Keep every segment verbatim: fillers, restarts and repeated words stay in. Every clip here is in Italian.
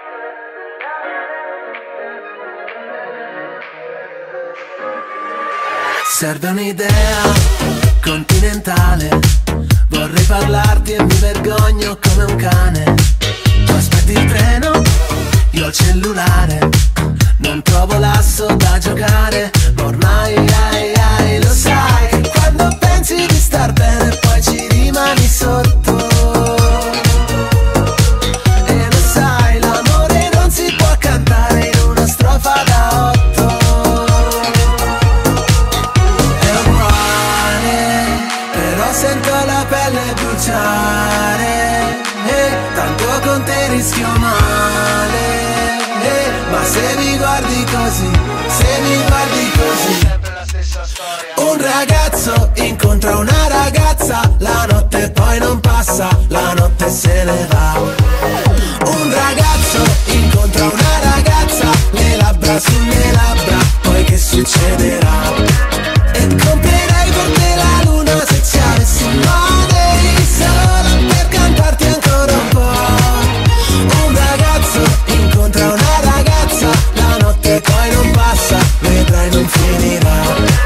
Serve un'idea continentale, vorrei parlarti e mi vergogno come un cane. Tu aspetti il treno, io ho il cellulare, non trovo l'asso da giocare, ma ormai ai, ai, lo sai che quando pensi di star bene poi ci rimani sotto. E lo sai, l'amore non si può cantare in una strofa da otto. Sento la pelle bruciare, eh, tanto con te rischio male, eh, ma se mi guardi così, se mi guardi così. Un ragazzo incontra una ragazza, la notte poi non passa, la notte se ne va. Un ragazzo incontra una ragazza, le labbra sulle labbra, poi che succederà? E comprerei per te la luna se ci avessi money, solo per cantarti ancora un po'. Un ragazzo incontra una ragazza, la notte poi non passa, vedrai non finirà.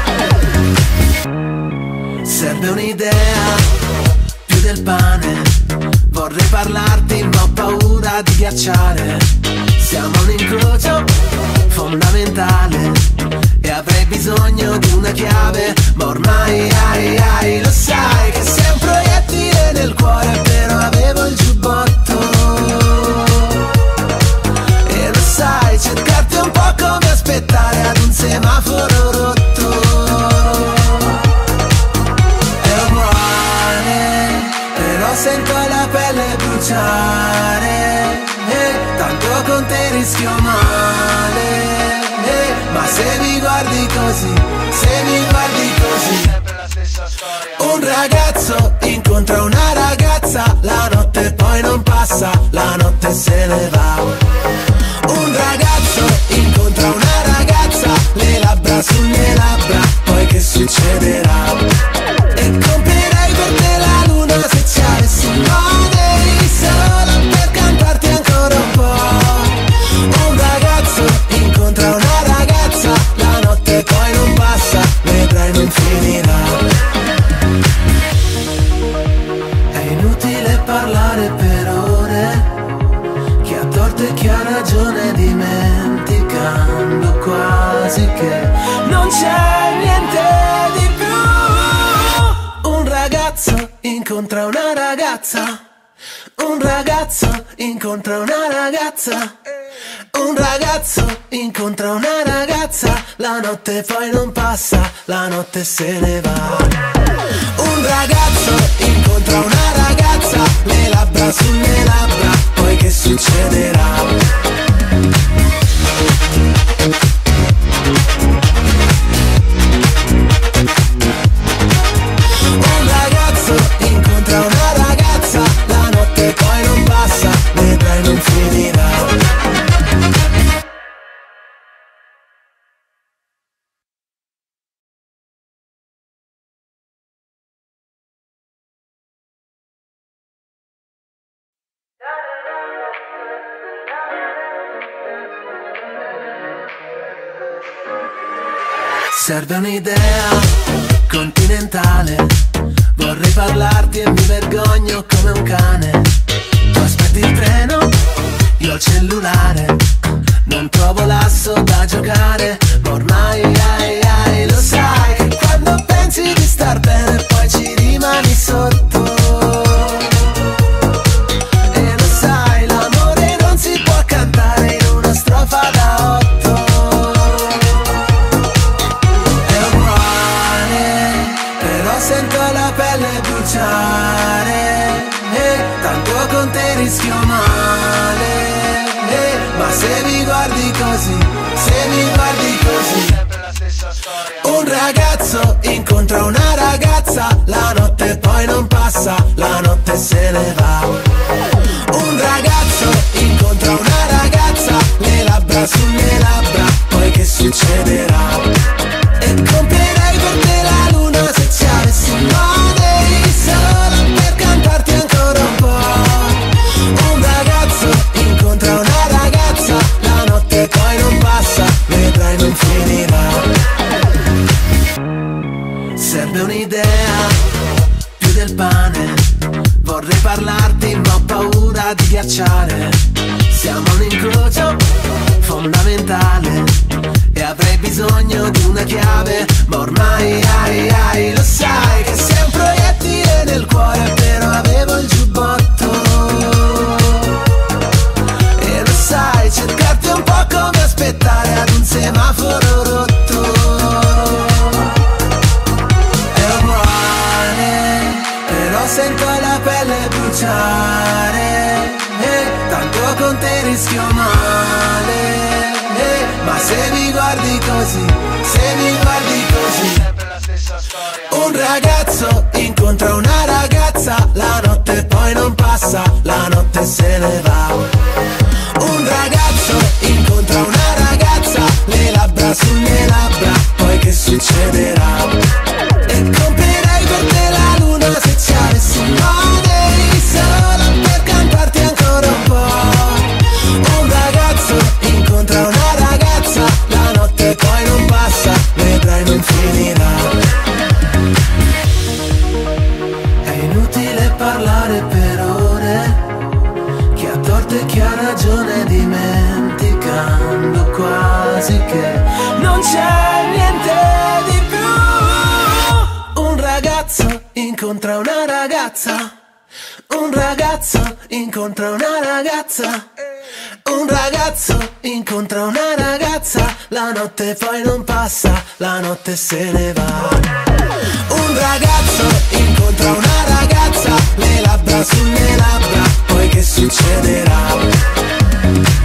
Serve un'idea, più del pane, vorrei parlarti ma ho paura di ghiacciare. Siamo un incrocio fondamentale e avrei bisogno di una chiave, ma ormai ai ai lo sai che sei un proiettile nel cuore, però avevo il giubbotto. E lo sai, cercarti è un po' come aspettare ad un semaforo rotto. È uguale, però sento la pelle bruciare, eh, tanto con te rischio male. Ma se mi guardi così, se mi guardi così. Un ragazzo incontra una ragazza, la notte poi non passa, la notte se ne va. Un ragazzo incontra una ragazza, le labbra sulle labbra, poi che succederà? E comprerei per te la luna se ci avessi money, solo per cantarti ancora un po'. Un ragazzo incontra una ragazza, la notte poi non passa, vedrai non finirà. È inutile parlare per ore, chi ha torto e chi ha ragione, dimenticando quasi che non c'è niente di più. Un ragazzo incontra una ragazza, un ragazzo incontra una ragazza, un ragazzo incontra una ragazza, la notte poi non passa, la notte se ne va. Un ragazzo incontra una ragazza, le labbra sulle labbra, poi che succederà? Un ragazzo incontra una ragazza, la notte poi non passa, vedrai non finirà. Serve un'idea continentale, vorrei parlarti e mi vergogno come un cane. Tu aspetti il treno, io ho il cellulare, non trovo l'asso da giocare, ma ormai ai ai lo sai che quando pensi di star bene poi ci rimani sotto. E lo sai, l'amore non si può cantare in una strofa da otto. Sento la pelle bruciare, eh, tanto con te rischio male, eh, ma se mi guardi così, se mi guardi così. Un ragazzo incontra una ragazza, la notte poi non passa, la notte se ne va. Un ragazzo incontra una ragazza, le labbra sulle labbra, poi che succederà? E comprerei per te la luna se ci avessi money, solo per cantarti ancora un po'. Un ragazzo incontra una ragazza, ghiacciare. Siamo un incrocio fondamentale e avrei bisogno di una chiave, ma ormai ai, ai, lo sai che sei un proiettile nel cuore, però avevo il giubbotto. E lo sai, cercarti è un po' come aspettare ad un semaforo rotto. È uguale, però sento la pelle bruciare, eh, tanto con te rischio male, eh, ma se mi guardi così, se mi guardi così. Un ragazzo incontra una ragazza, la notte poi non passa, la notte se ne va. Un ragazzo incontra una ragazza, le labbra sulle labbra, poi che succederà? E comprerei per te la luna se ci avessi money, solo per cantarti ancora un po'. Un ragazzo incontra una ragazza, la notte poi non passa, vedrai non finirà. È inutile parlare per ore, chi ha torto e chi ha ragione, dimenticando quasi che non c'è niente di più. Un ragazzo incontra una ragazza, un ragazzo incontra una ragazza, un ragazzo incontra una ragazza, la notte poi non passa, la notte se ne va. Un ragazzo incontra una ragazza, le labbra sulle labbra, poi che succederà?